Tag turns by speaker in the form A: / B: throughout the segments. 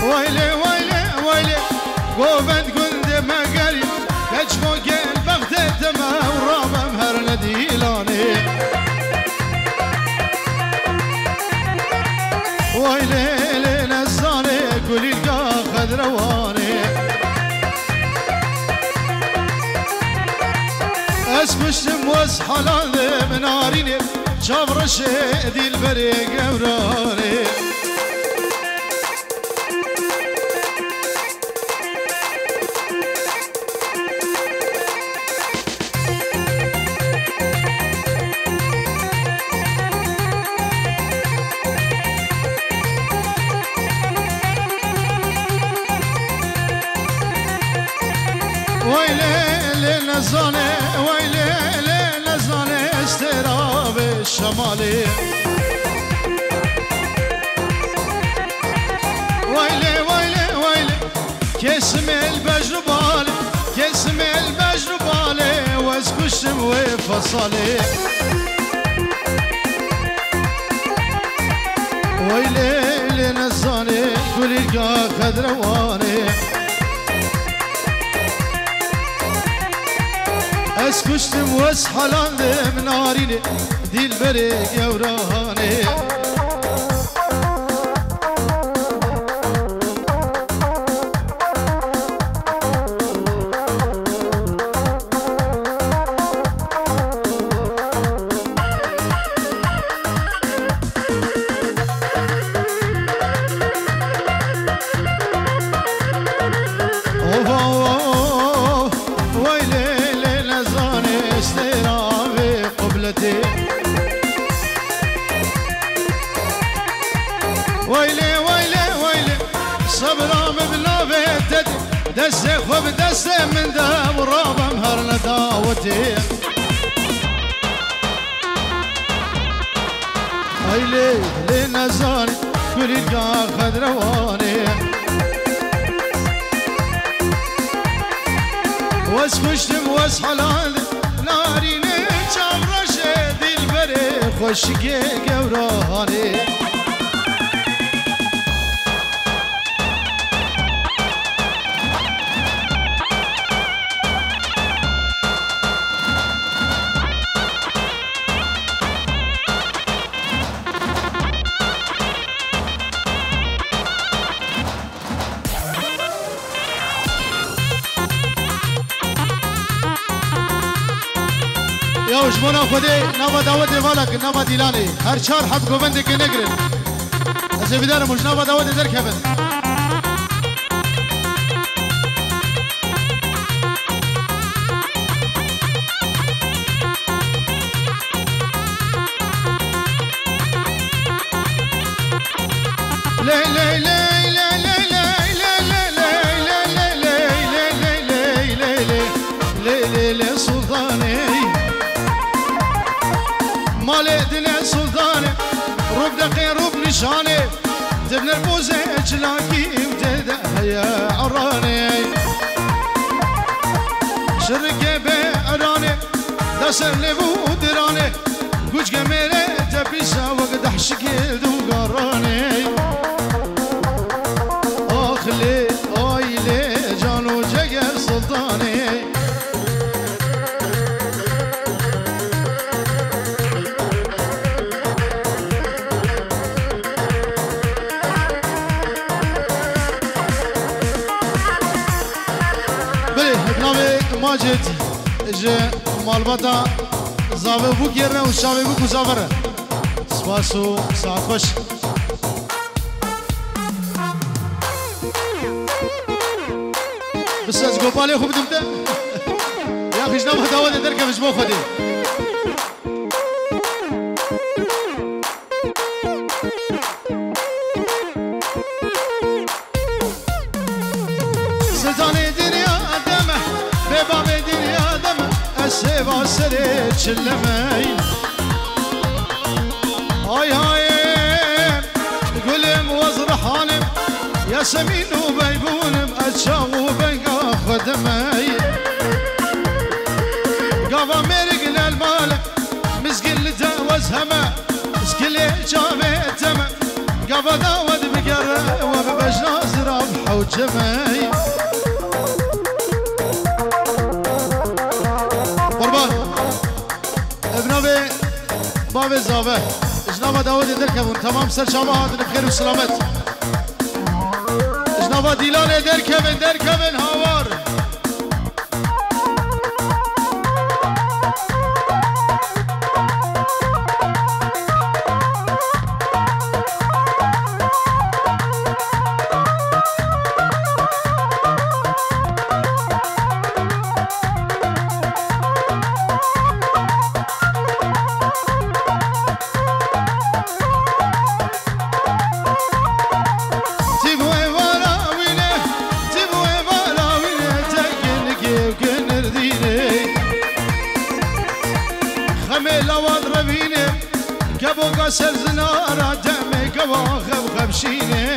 A: ويلي ويلي ويلي قوبت قلد ما قري كجفو قل بغدة ما ورابا مهر نديلاني ويلي لنزاني قولي لقا خدرواني اسمشتم واسحلان من ناريني شاف رشيدي البريق وراني ويلي لنزاني ويلي لنزاني استراب الشمالي ويلي ويلي ويلي كسم البجر بالي كسم البجر بالي واسكشم وفصالي ويلي لنزاني قولي لقا خدرواني اسكشتم واسحلاندم ناريني دي البريق يا وراني ويلي ويلي ويلي صبرا مبلا بيتدي دسي خوب دسي من داب ورابا مهرنا داوتي ويلي لنزاني كل القا خدرواني واسكشتم واسحلاني ناريني جام رشيدي البري خوشكي قوراني يا وشمونا خدي نما داود مالك نما ديلاني هر چار حب گوبند که نگرن از بدار مش نما داود در کبن لي لي لي مالي دنيا سلطاني روب دقي روب نشاني تبنى البوزة جلاكي وتهدى يا عراني شركة بأراني داسر لبو دراني قوش قميلة تبسا وقد حشكي دو قراني اخلي اويلي جانو جگر سلطاني ماجد اجا مالباتا زاوه بو گیرنه و شاوه بو کزاوره سپاسو ساعت خوش بس از گوپالی خوب دمته یا خیجنام هداوه در که بجمو خودی سلطانی دنیا دمه بباب دنیا دمه اسیبا سری چلمه آی های گلم وزرحانم یاسمین و بیبونم اچاو بنگا خدمه قابا مرق للمال مسقل تاوز همه مسقل جامع تمه قابا داود بقره وببجنا زراب جمعي قربان ابنابي بابي زابه جنابا داود دركبون تمام سر شابه هاتن بخير وسلامت جنابا ديلان دركبن هاوار سر زنارا دمي قواخب خبشيني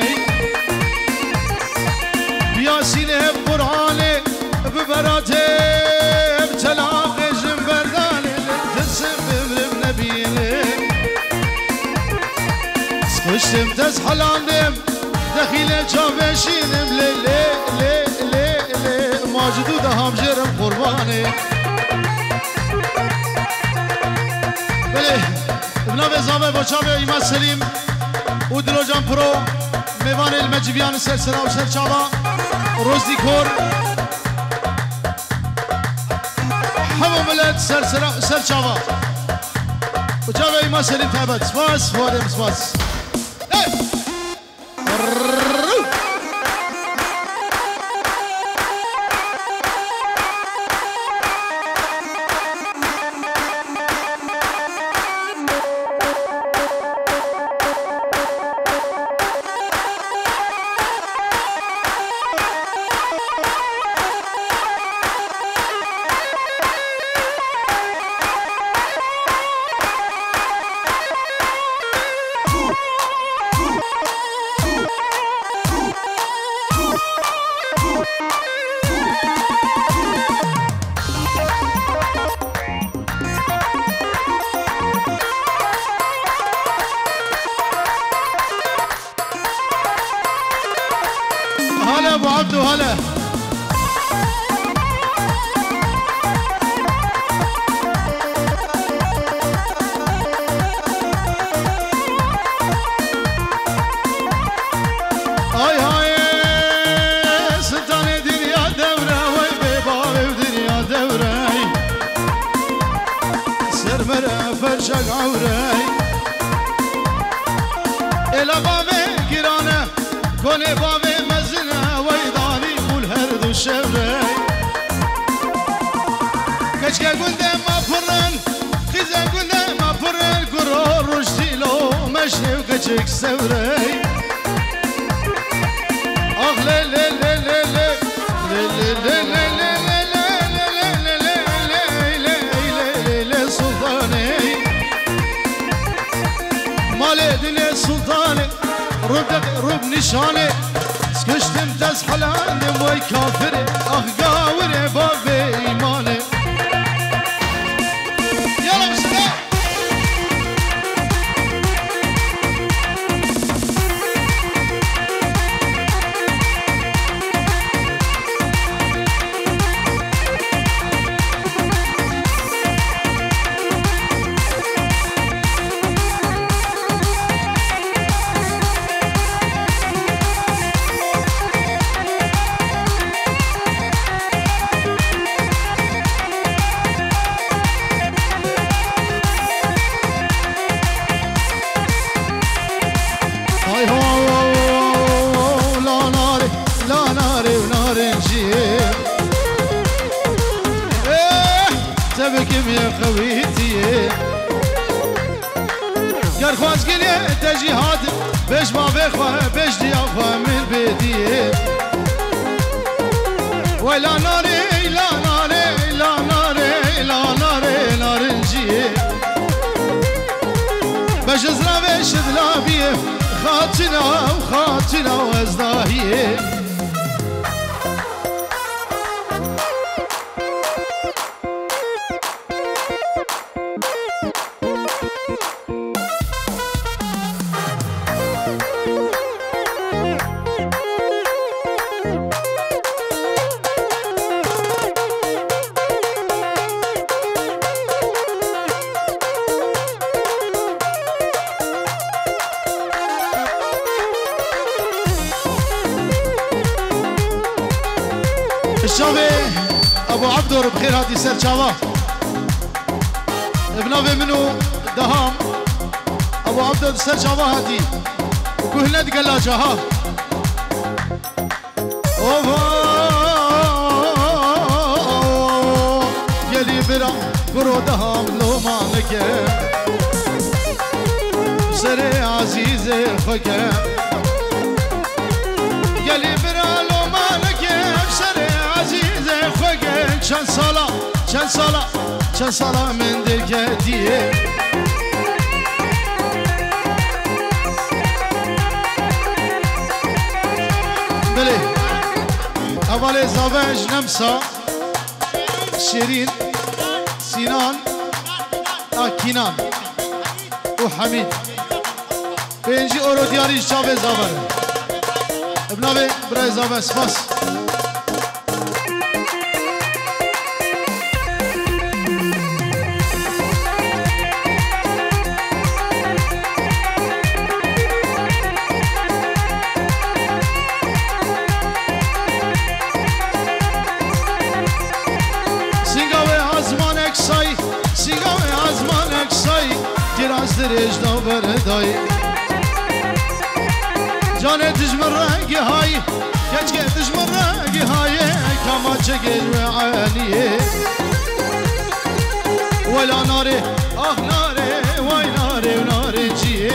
A: بياسيني بقراني ببراتي بتلاقي جنبرداني تنسم بمرم نبيني سكشتم تزحلاندم دخيلة جابشينم لي لي لي لي لي ماجدو دهام جرم قرباني بلي بنابه زابه بچاوه ایماد سلیم و دلوجان پرو میوان المجیبیان سرسرا و سرچاوا روزی کور همه ملت سرچاوا بچاوه ایماد سلیم تابت سپاس فوارم سپاس هلا ابو عبدو هلا هاي هاي سلطان دنيا دورة وي بيبابي ودنيا دورة سرمرة فرشق عورة إلا بابي كيرانة كوني بابي الشبري كشكا قلنا ما فرن خزا قلنا ما فرن قرار رشديلو مشني وكشك سوري اخ لي لي لي لي لي لي لي لي سلطاني مالي دنيا سلطاني رب نشاني سكشتم تزحلان وي كافر اخ قاوري بابي ايماني يلا بسم تبكم يا خويتي قال خواز قلي تجيهات بيش ما بيخوة بيش ديافة من بيتي ولا ناري لا ناري لا ناري لا ناري نار نجي باش ازرا بيش دلابيه خاتنا وخاتنا وازداهيه شاوي ابو عبدو بخير هاتي سر شاوا ابناوي منو دهام ابو عبدو سر شاوا هاتي وكهنت قلاجة ها يلي برا برو دهام لو مالك سري عزيزي فكر يلي برا لو مالك سري عزيزي فكر چند سالا من دلكتيه بله اول زاوج نمسا شيرين سينان كينان وحميد بينجي اورو دياري شاوي زاوج ابناوي براي زاوج سپاس درج داور دای جان دجمن رنگی های کچ که دجمن رنگی های کما چگل و عالیه ولا ناره آه ناره وای ناره و ناره چیه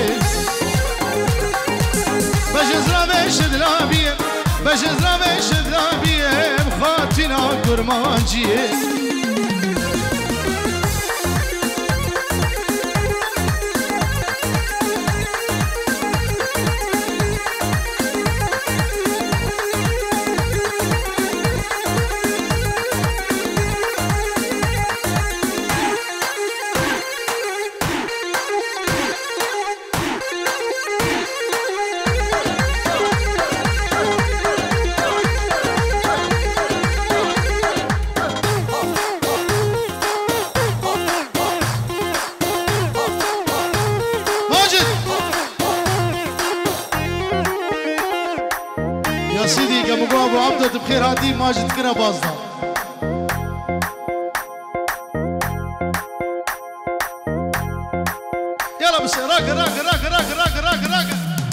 A: بجزرا بشدرابیم خاطینا کرمانجیه ابو عبدو بخير هادي ماجد كنا بازنا يلا بس راك راك راك راك راك راك راك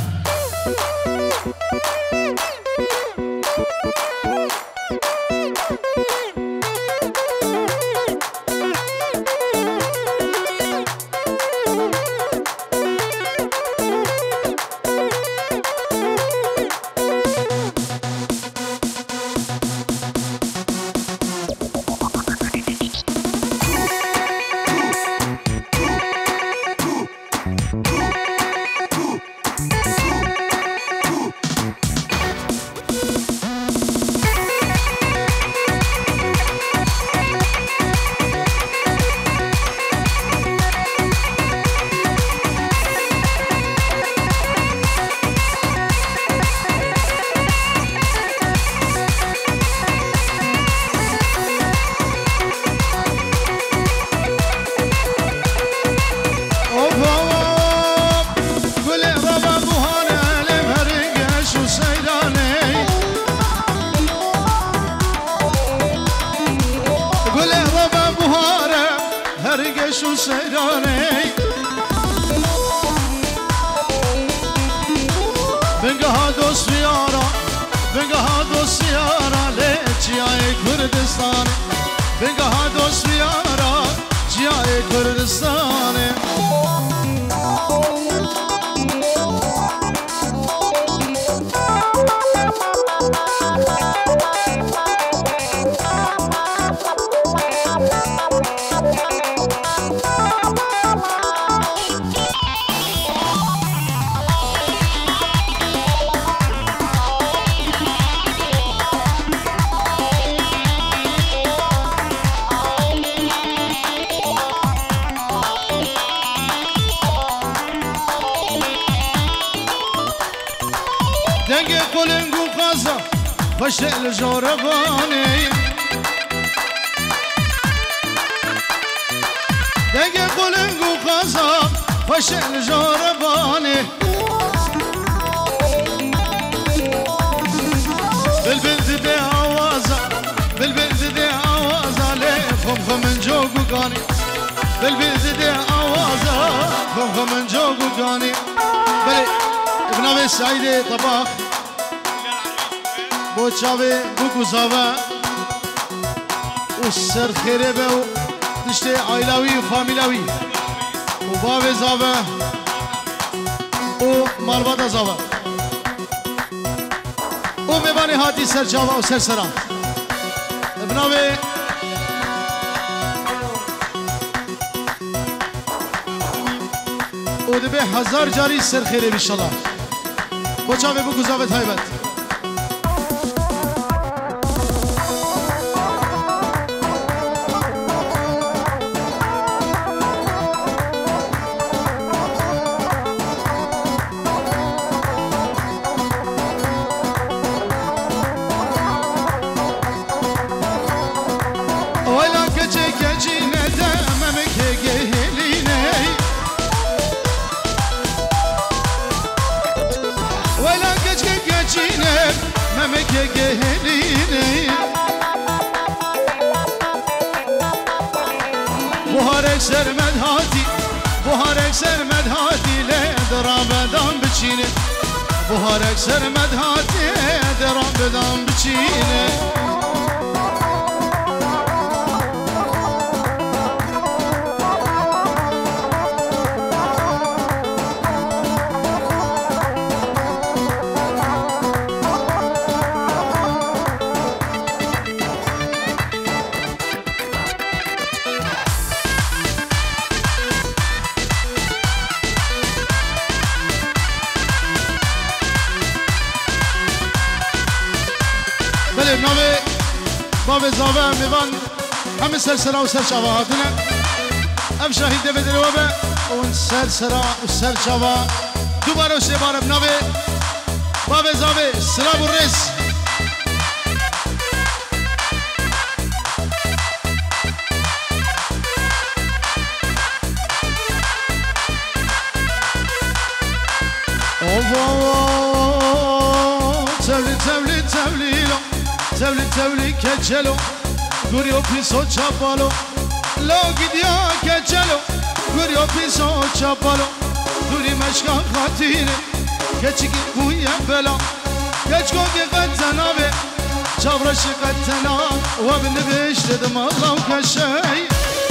A: شو سيراني بنقها دوس سيارة بنقها دوس سيارة ليش جاي كردستان بنقها دوس سيارة جاي كردستان دنگ قلنگو قازا فشل جارباني دنگ قلنگو قازا فشل جارباني بالبنت بآوازا گانی بلبل زده آوازا خم من جوگو گانی بله ابناوی سعید طباخ بو چاوی بو گزاوه و سر خیره به و دشته عائلاوی و فامیلاوی و باوی زاوه و مالبات زاوه و میبانی هاتی سر چاوه و سر سرا ابناوی و دبه 1000 جاری سر خیره بیشالله بو چاوی بو گزاوه تایبت بهارك سرمد هاتي بهارك سرمد هاتي لدرام بدام بچينه بهارك سرمد هاتي درام بدام بچينه نامه باب زاوه میوان همه سرسرا و سرچاوه هاتونه ام شاهیده بدره و به اون سرسرا و سرچاوه دوباره و سه بار نامه باب زاوه سلام و رز تولي تولي كجلو غوريو بيسو چاپالو لو گدیا كجلو غوريو بيسو چاپالو دوری مشکا خاطینه کچکی بوی بلا کچکو که قدنابه چاورش قدنا و بنبش دم الله وكشي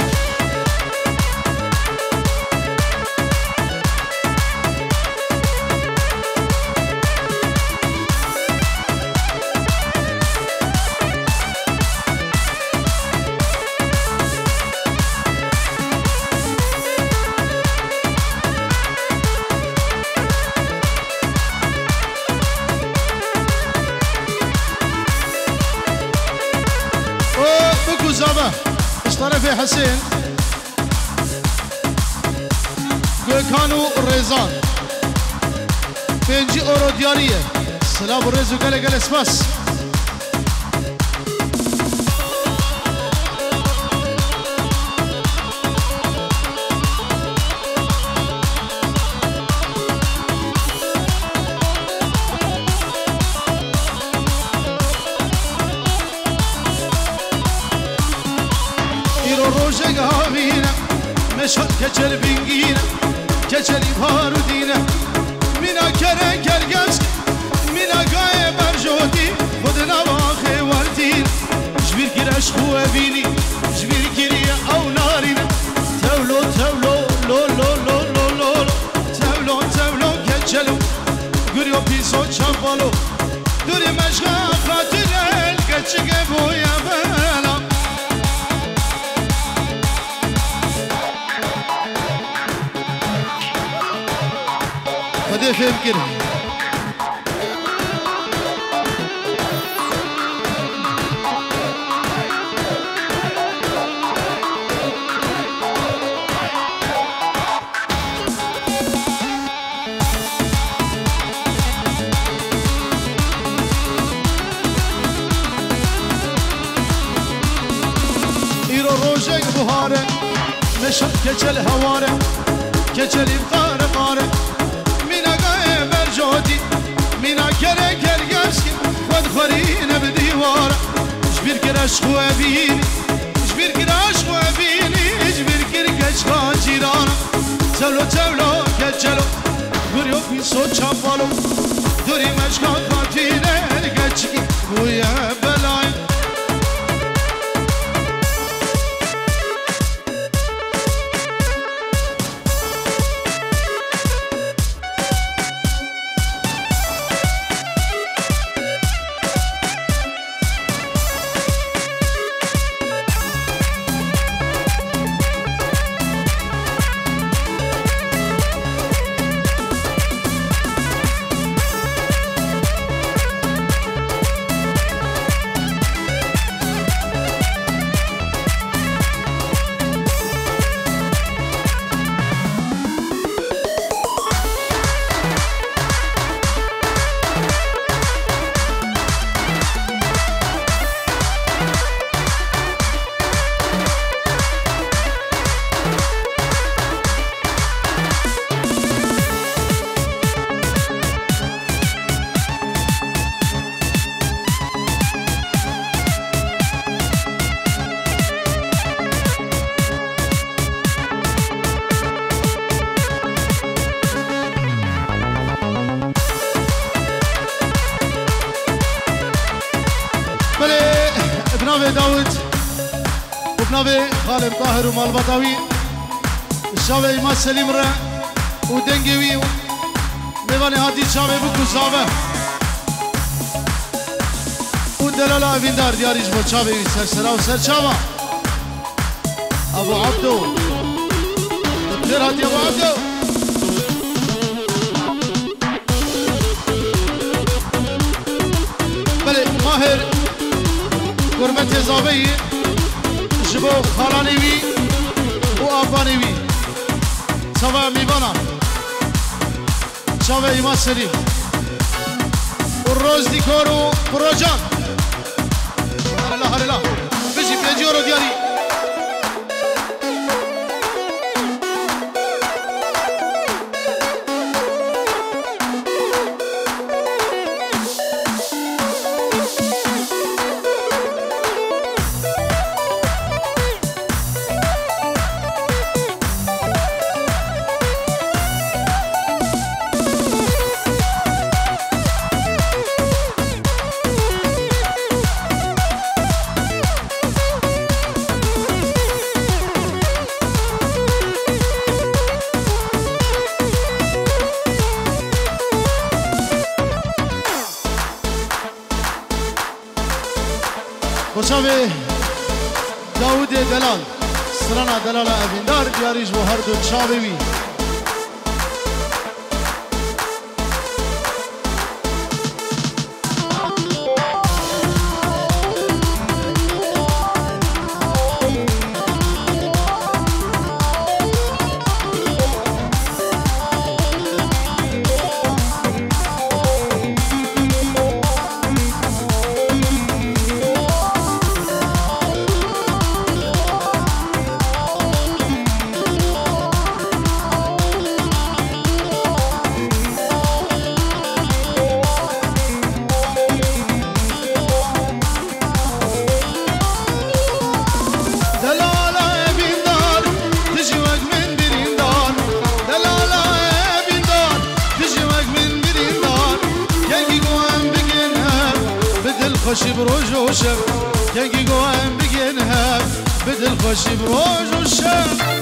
A: طرف حسين كانوا الريزان بنجي اورو دياريه سلام الريز وقال قال اسباس مشهد كچل بنگينا كچل بارودينا منا كره كرگس منا قاية برجودي خدنا واخي والدين جبير كراش خوه بيني جبير كريا او نارينا تولو تولو لو لو لو لو لو تولو تولو كچلو قريو بيسو چمبالو دوري مشغا خاطر الكچك بويا بلا فهم كده ايرو روجك بهاره مشت كچل هواره كچل بقاره قاره جودي مينا كره كرگسكي خود خورينا بديوار جبير كراش خوابيني جبير كراش خوابيني مشکا جیران جلو جلو که جلو گریو پیسو چاپالو دوری مشکا کاتینه گچکی بویه بلای داود وبنابي خالد طاهر ومالبطاوي الشاوي ما سليم را ودنجوي ميواني هاتي شاوي بكو صابه ودلالا افيندار دياريش بو شاوي سرسرا وسرشاوا ابو عبدو دكتور هاتي ابو عبدو بله ماهر قرمت زابي جبو خالاني وي واباني وي سوا ميوانا شاوه ايما سليم والروز ديكورو بروجان هلا هلا بيجي بيجورو ديالي خوشاوی داود دلال سرانا دلال افیندار دیاریش و هر دو چاوی وی خوشی بروج و شب یکی گوهم بگین هم بدل خوشی بروج و شب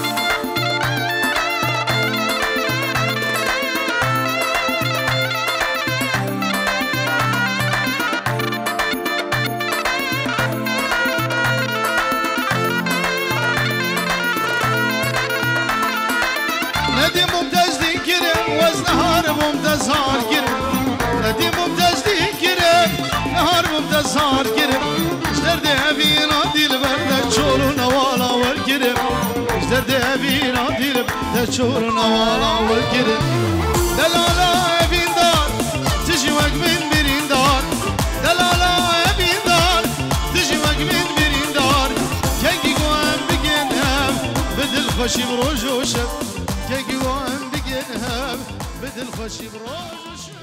A: ندی ممتاز دی کرم وز نهار ممتاز هار کرم ندی ممتاز دی کرم نهار ممتاز هار کرم اشترده بینا دیل برده چول نوالا ور کرم اشترده بینا دیل برده چول نوالا ور کرم دلالا بیندار تجی وک من بیندار دلالا بیندار تجی وک من بیندار کنگی گوهم بگنم بدل خوشی بروج و شب کنگی گوهم بگنم بدل خوشی بروج و شب